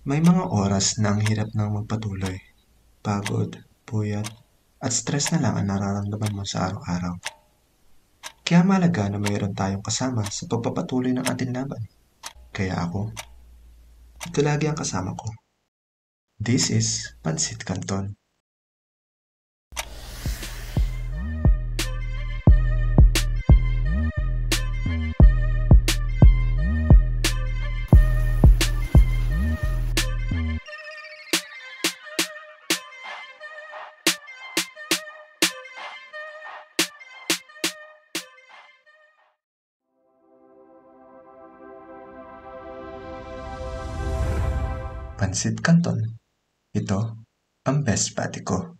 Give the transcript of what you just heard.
May mga oras na ang hirap ng magpatuloy. Pagod, puyat, at stress na lang ang nararamdaman mo sa araw-araw. Kaya mahalaga na mayroon tayong kasama sa pagpapatuloy ng ating laban. Kaya ako, ito lagi ang kasama ko. This is Pansit Canton. Pansit Canton. Ito ang best pati ko.